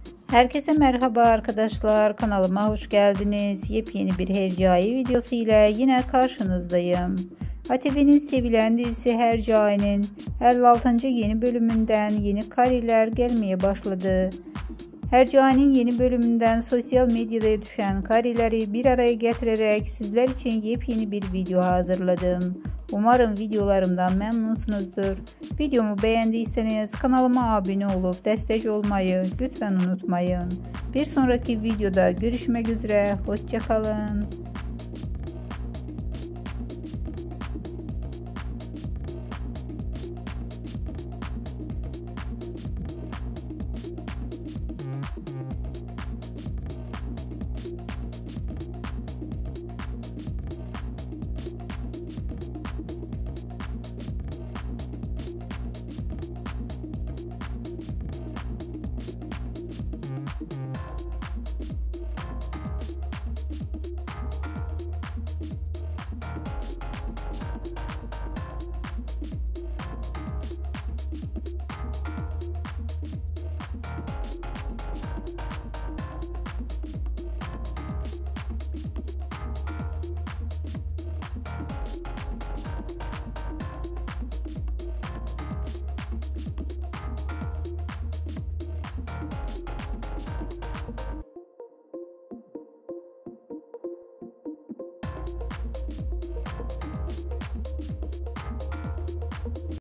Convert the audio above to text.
Herkese merhaba arkadaşlar, kanalıma hoş geldiniz. Yepyeni bir Hercai videosu ile yine karşınızdayım. ATV'nin sevilen dizisi Hercai'nin 56. yeni bölümünden yeni kareler gelmeye başladı. Hercai'nin yeni bölümünden sosyal medyada düşen kareleri bir araya getirerek sizler için yepyeni bir video hazırladım. Umarım videolarımdan memnunsunuzdur. Videomu beğendiyseniz kanalıma abone olup destek olmayı lütfen unutmayın. Bir sonraki videoda görüşmek üzere. Hoşça kalın.